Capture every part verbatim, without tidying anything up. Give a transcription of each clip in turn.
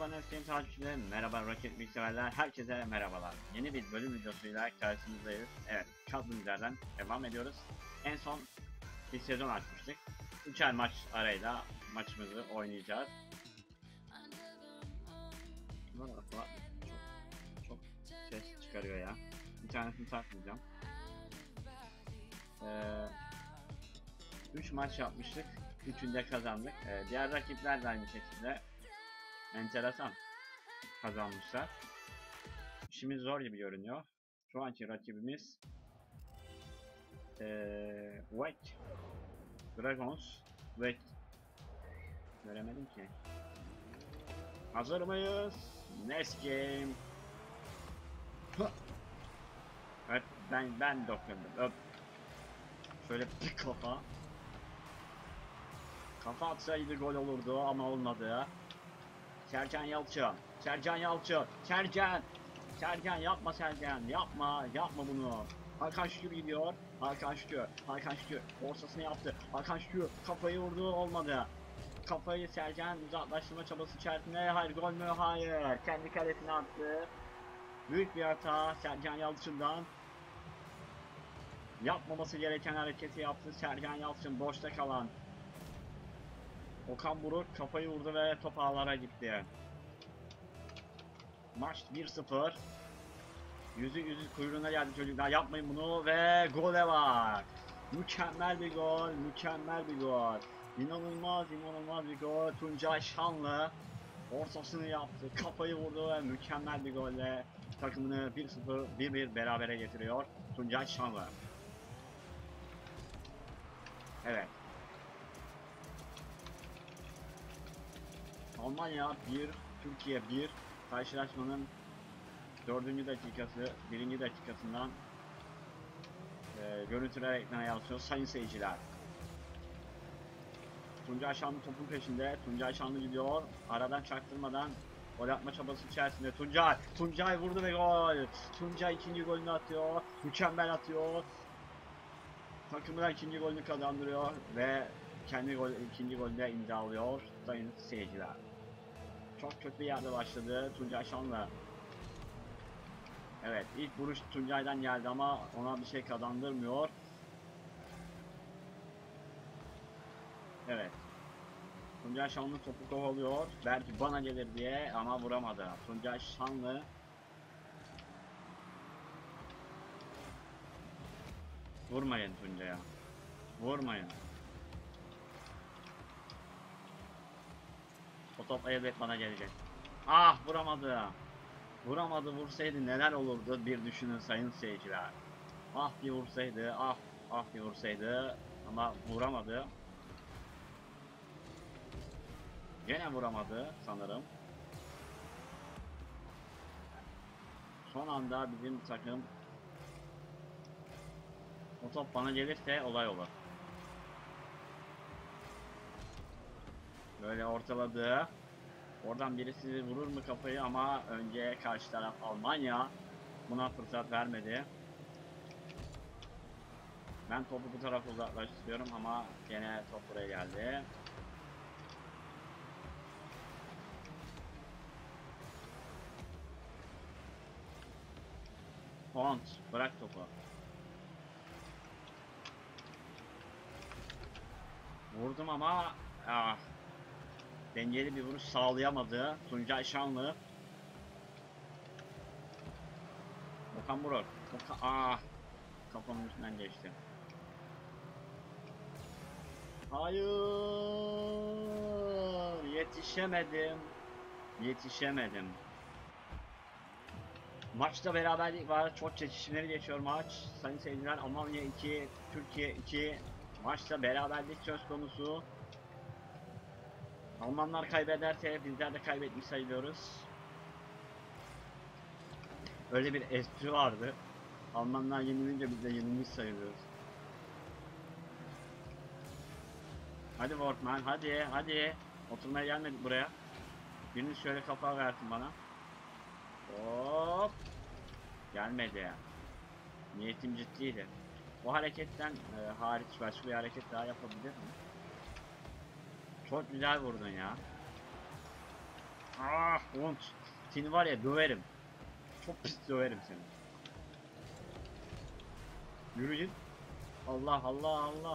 Merhaba Neskin takipçileri, merhaba Rocket bilgisayarlar, herkese merhabalar. Yeni bir bölüm videosuyla karşınızdayız. Evet, kaldığımız yerden devam ediyoruz. En son bir sezon açmıştık. Üçer maç arayla maçımızı oynayacağız. Çok, çok ses çıkarıyor ya. Bir tanesini takmayacağım. Ee, üç maç yapmıştık. Üçünde kazandık. Ee, diğer rakipler de aynı şekilde enteresan kazanmışlar. İşimiz zor gibi görünüyor. Şu anki rakibimiz ee, Wake Dragons. Wake göremedim ki. Hazır mıyız? Next game. Evet, ben ben dokundum. Öp. Şöyle bir kafa. Kafa atsaydı gol olurdu ama olmadı. Sercan Yalçın. Sercan Yalçın. Sercan. Sercan yapma Sercan. Yapma. Yapma bunu. Hakan Şükür gidiyor. Hakan Şükür. Hakan Şükür. Ortasını yaptı. Hakan Şükür. Kafayı vurdu. Olmadı. Kafayı Sercan uzaklaştırma çabası içerisinde. Hayır gol mü? Hayır. Kendi kalesine attı. Büyük bir hata Sercan Yalçın'dan. Yapmaması gereken hareketi yaptı Sercan Yalçın. Boşta kalan Okan Buruk kafayı vurdu ve top ağlara gitti. Maç bir sıfır. Yüzü yüzü kuyruğuna geldi çocuklar. Yapmayın bunu ve gole var. Mükemmel bir gol. Mükemmel bir gol. İnanılmaz inanılmaz bir gol. Tuncay Şanlı ortasını yaptı. Kafayı vurdu ve mükemmel bir golle takımını bir sıfır bir bir berabere getiriyor. Tuncay Şanlı. Evet. Almanya bir, Türkiye bir. Karşılaşmanın dördüncü dakikası, birinci dakikasından e, görüntüler ekrana yansıyor sayın seyirciler. Tuncay Şanlı topun peşinde. Tuncay Şanlı gidiyor. Aradan çaktırmadan gol atma çabası içerisinde. Tuncay, Tuncay vurdu ve gol. Tuncay ikinci golünü atıyor. Mükemmel atıyor. Takımına ikinci golünü kazandırıyor ve kendi gol, ikinci golünde imzalıyor sayın seyirciler. Çok kötü bir yerde başladı Tuncay Şanlı. Evet, ilk vuruş Tuncay'dan geldi ama ona bir şey kazandırmıyor. Evet. Tuncay Şanlı topu kovalıyor. Belki bana gelir diye ama vuramadı. Tuncay Şanlı vurmayın Tuncay'a. Vurmayın. O top elbet bana gelecek. Ah vuramadı. Vuramadı, vursaydı neler olurdu bir düşünün sayın seyirciler. Ah bir vursaydı, ah ah bir vursaydı ama vuramadı. Gene vuramadı sanırım. Son anda bizim takım o top bana gelirse olay olur. Böyle ortaladı. Oradan birisi vurur mu kafayı ama önce karşı taraf Almanya buna fırsat vermedi. Ben topu bu tarafa uzaklaştırıyorum ama gene top buraya geldi. Font bırak topu. Vurdum ama ah, dengeli bir vuruş sağlayamadı Tuncay Şanlı. Okan Buruk. Okan, ah, kafamın üstünden geçti. Hayır, yetişemedim. Yetişemedim. Maçta beraberlik var. Çok çekişmeli geçiyor maç. Sayın seyirciler, Almanya iki, Türkiye iki. Maçta beraberlik söz konusu. Almanlar kaybederse bizler de kaybetmiş sayılıyoruz. Öyle bir espri vardı. Almanlar yenilince biz de yenilmiş sayılıyoruz. Hadi Workman, hadi hadi. Oturmaya gelmedik buraya. Biriniz şöyle kafa versin bana. Hop. Gelmedi. Niyetim ciddiydi. O hareketten e, hariç başka bir hareket daha yapabilir mi? Çok güzel vurdun ya. Ah! Oğlum seni var ya döverim. Çok pis döverim seni. Yürü git. Allah Allah Allah.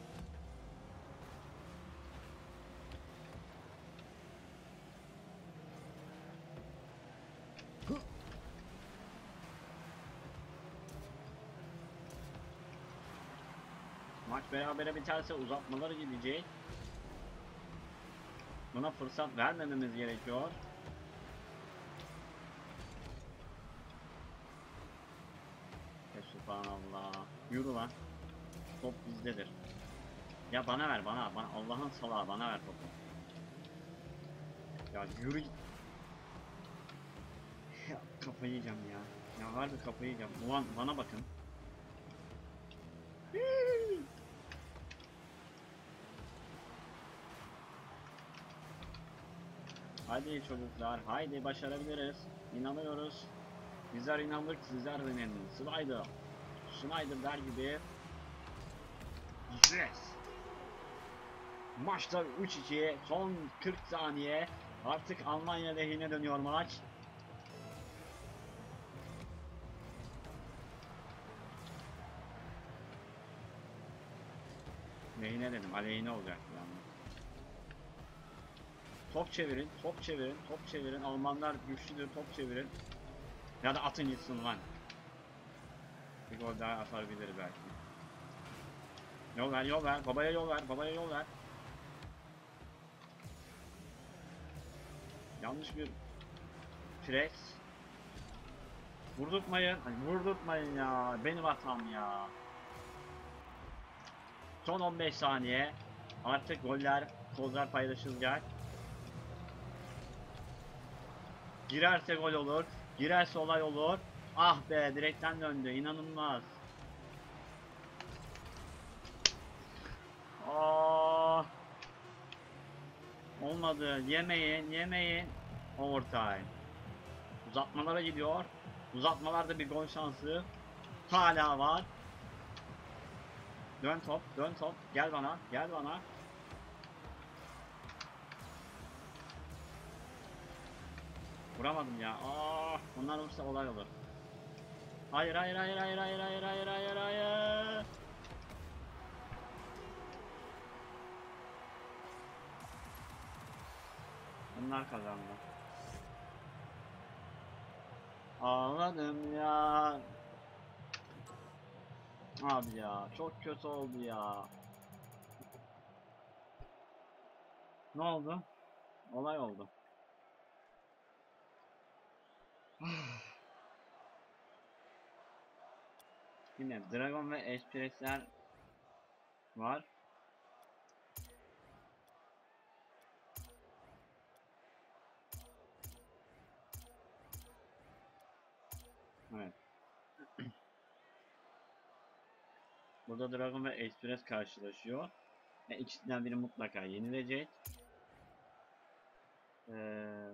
Maç berabere biterse uzatmaları gidecek. Buna fırsat vermememiz gerekiyor. Subhanallah. Yürü lan. Top bizdedir. Ya bana ver bana. bana Allah'ın salağı bana ver topu. Ya yürü git. Ya kafayı yiyeceğim ya. Ya harbi kafayı yiyeceğim. Ulan bana bakın. Haydi çocuklar, haydi başarabiliriz. İnanıyoruz. Bizler inandık, sizler inanın. Snyder. Snyder der gibi. Yes. Maçta üç iki, son kırk saniye. Artık Almanya lehine dönüyor maç. Lehine dedim, aleyhine olacak yani. Top çevirin, top çevirin, top çevirin. Almanlar güçlüdür, top çevirin. Ya da atın gitsin lan. Bir gol daha atabilir belki. Yol ver, yol ver. Babaya yol ver, babaya yol ver. Yanlış bir pres. Vurdurtmayın. Hani vurdurtmayın ya. Benim hatam ya. Son on beş saniye. Artık goller, kozlar paylaşılacak. Girerse gol olur. Girerse olay olur. Ah be, direkten döndü. İnanılmaz. Aa, olmadı. Yemeyin, yemeyin. Overtime. Uzatmalara gidiyor. Uzatmalarda bir gol şansı hala var. Dön top, dön top. Gel bana, gel bana. Vuramadım ya. Aa, bunlar olursa olay olur. Hayır, hayır, hayır, hayır, hayır, hayır, hayır, hayır, hayır. Bunlar kazandı. Ağladım ya. Abi ya, çok kötü oldu ya. Ne oldu? Olay oldu. Yine Dragon ve Express'ler var. Evet. Burada Dragon ve Express karşılaşıyor. Ve ikisinden biri mutlaka yenilecek. Ee,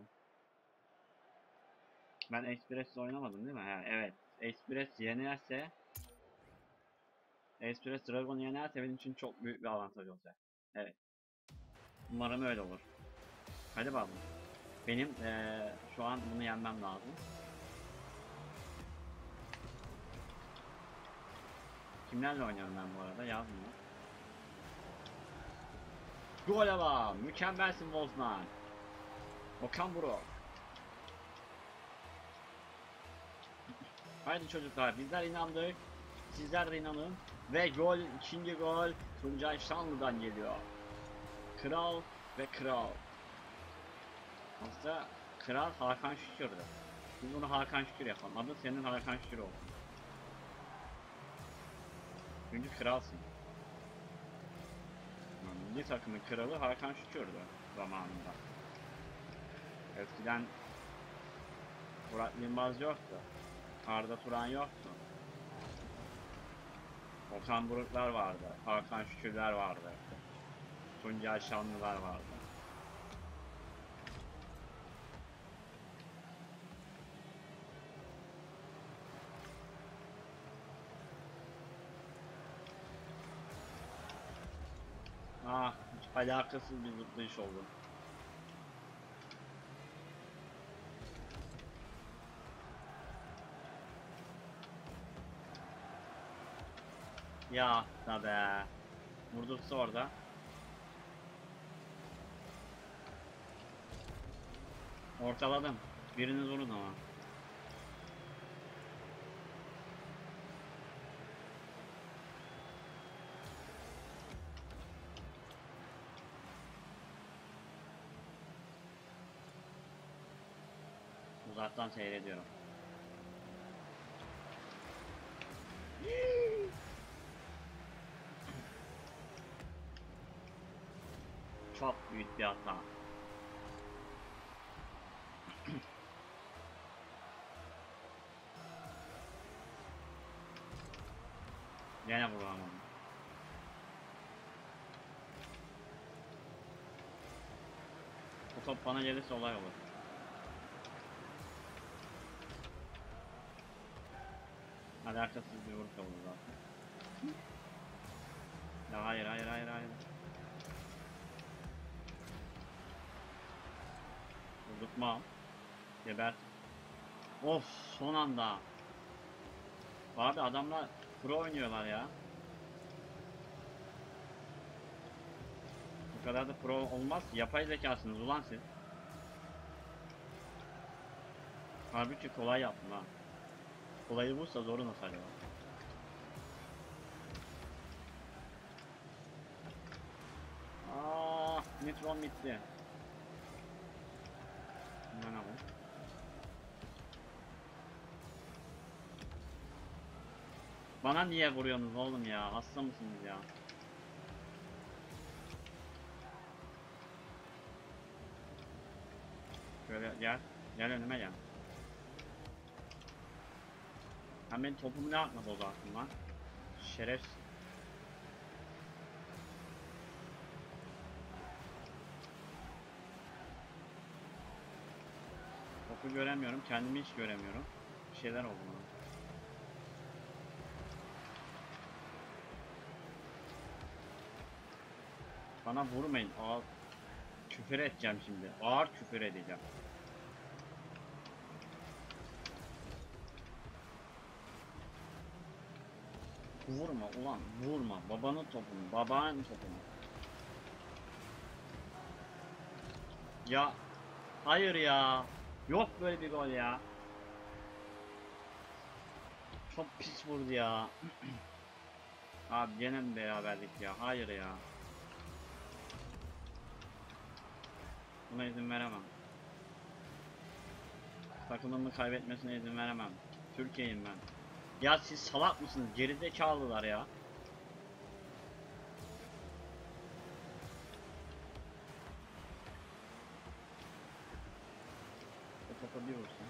ben Express'le oynamadım değil mi? Ha, evet. Express yenerse Express Dragon yenerse benim için çok büyük bir avantaj olacak. Evet. Umarım öyle olur. Hadi bakalım. Benim ee, şu an bunu yenmem lazım. Kimlerle oynuyorum ben bu arada? Yazmıyor. Gol bak! Mükemmelsin Wolfman. Okan Buruk. Haydi çocuklar, bizler inandık. Sizler de inanın. Ve gol, ikinci gol Tuncay Şanlı'dan geliyor. Kral ve kral. Aslında kral Hakan Şükür'dü. Biz bunu Hakan Şükür yapalım. Adı senin Hakan Şükür olsun. Çünkü kralsın. Yani milli takımın kralı Hakan Şükür'dü zamanında. Eskiden Murat Yılmaz yoktu. Arda Turan yoktu. Okan Buruklar vardı. Hakan Şükürler vardı. Tuncay Şanlılar vardı. Ah, hiç alakasız bir zıplayış oldu. Ya da be. Vurdursa orada. Ortaladım. Biriniz vurun ama. Uzaktan seyrediyorum. Çok büyük bir hata. Gene vuramadım. Bu top bana gelirse olay olur. Alakasız bir vuruş oldu zaten. Ya hayır hayır hayır hayır. Vurdurtma. Gebert. Of, son anda. Abi adamlar pro oynuyorlar ya. Bu kadar da pro olmaz. Yapay zekasınız ulan siz. Halbuki kolay yaptım ha. Kolayı bulsa zoru nasıl acaba? Aaa, nitron bitti. Ne bu? Bana niye vuruyorsunuz oğlum ya? Hasta mısınız ya? Şöyle gel. Gel önüme gel. Sen benim topumu ne yapma bozarsın lan? Şerefsiz. Topu göremiyorum. Kendimi hiç göremiyorum. Bir şeyler oldu bana. Bana vurmayın. Ağır küfür edeceğim şimdi. Ağır küfür edeceğim. Vurma ulan, vurma. Babanın topunu, babanın topunu. Ya hayır ya. Yok böyle bir gol ya. Çok pis vurdu ya. Abi gene mi beraberlik ya? Hayır ya. Buna izin veremem. Takımımı kaybetmesine izin veremem. Türkiye'yim ben. Ya siz salak mısınız? Gerizekalılar ya. O topa bir vursun.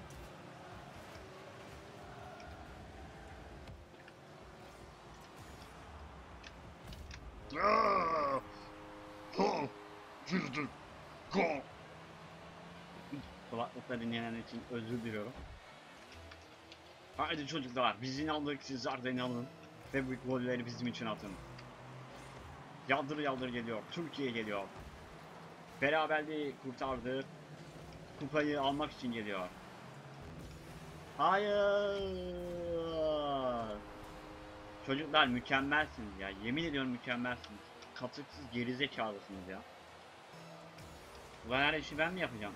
Kulaklıkla dinleyenler için özür diliyorum. Haydi çocuklar, biz inandık, sizler de inanın ve bu golleri bizim için atın. Yaldır yaldır geliyor, Türkiye geliyor. Beraberliği kurtardı, kupayı almak için geliyor. Hayır. Çocuklar mükemmelsiniz ya, yemin ediyorum mükemmelsiniz. Katıksız gerizekalısınız ya. Ulan her işi ben mi yapacağım?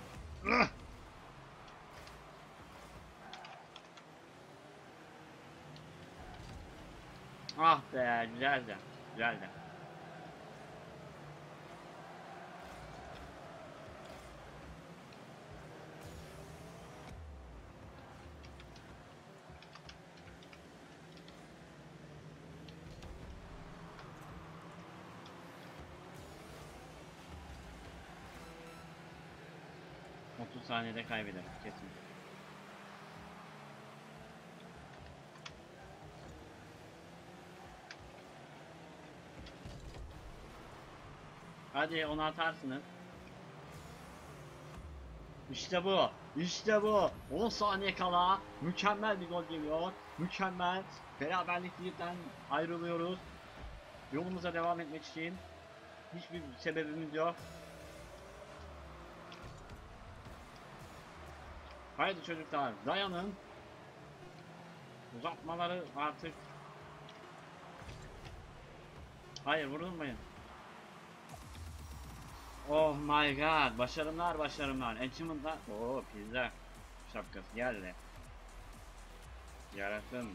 Ah be, güzel de, güzel de. otuz saniyede kaybeder kesin. Hadi onu atarsınız. İşte bu. İşte bu. on saniye kala mükemmel bir gol geliyor. Mükemmel. Beraberlikten ayrılıyoruz. Yolumuza devam etmek için hiçbir sebebimiz yok. Haydi çocuklar dayanın. Uzatmaları artık Hayır vurulmayın. Oh my god. Başarımlar başarımlar. Achievement'lar. Oo pizza şapkası geldi. Yarattım.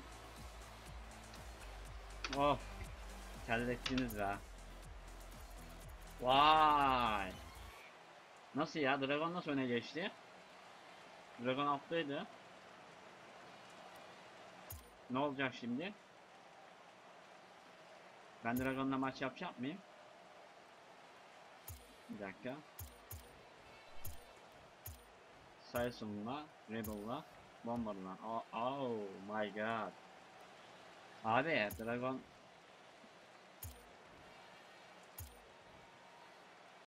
Oh. Terlettiniz be. Vay. Nasıl ya? Dragon nasıl öne geçti? Dragon alttaydı. Ne olacak şimdi? Ben Dragon'la maç yapacak mıyım? Bir dakika. Sayısımla, Rebel'la, Bomber'la. Oh, oh my god. Abi Dragon